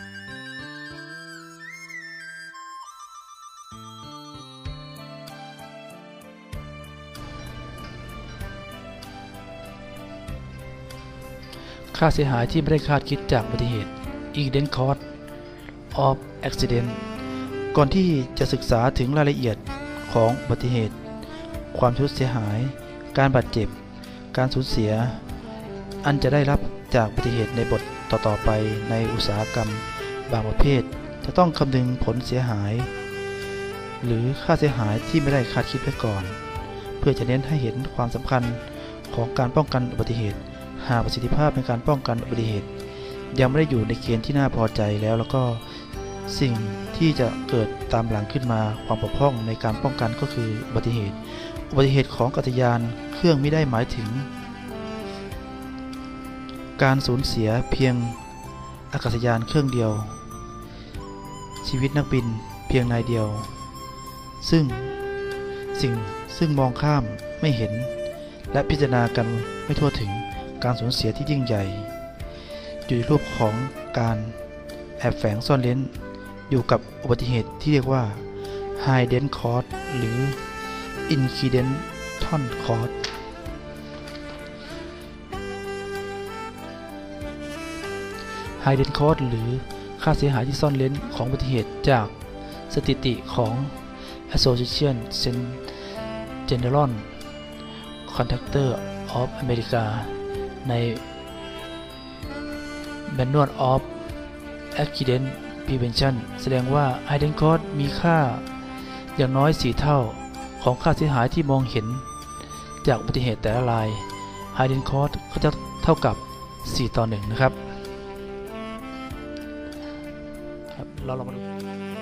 ค่าเสียหายที่ไม่ได้คาดคิดจากอุบัติเหตุ Accident Cost of Accident ก่อนที่จะศึกษาถึงรายละเอียดของอุบัติเหตุความทุกข์เสียหายการบาดเจ็บการสูญเสียอันจะได้รับจากอุบัติเหตุในบทต่อๆไปในอุตสาหกรรมบางประเภทจะต้องคำนึงผลเสียหายหรือค่าเสียหายที่ไม่ได้คาดคิดไว้ก่อนเพื่อจะเน้นให้เห็นความสำคัญของการป้องกันอุบัติเหตุหากประสิทธิภาพในการป้องกันอุบัติเหตุยังไม่ได้อยู่ในเกณฑ์ที่น่าพอใจแล้วก็สิ่งที่จะเกิดตามหลังขึ้นมาความบกพร่องในการป้องกันก็คืออุบัติเหตุของอากาศยานเครื่องไม่ได้หมายถึงการสูญเสียเพียงอากาศยานเครื่องเดียวชีวิตนักบินเพียงนายเดียวซึ่งมองข้ามไม่เห็นและพิจารณากันไม่ทั่วถึงการสูญเสียที่ยิ่งใหญ่อยู่ในรูปของการแอบแฝงซ่อนเร้นอยู่กับอุบัติเหตุที่เรียกว่า Hidden Cost หรือ Incidental Cost Hidden Cost หรือค่าเสียหายที่ซ่อนเร้นของอุบัติเหตุจากสถิติของ Association General Contractors of America ใน Manual of Accident Prevention แสดงว่า Hidden Cost มีค่าอย่างน้อย4เท่าของค่าเสียหายที่มองเห็นจากอุบัติเหตุแต่ละราย Hidden Cost ก็จะเท่ากับ4:1นะครับเราลองมาดู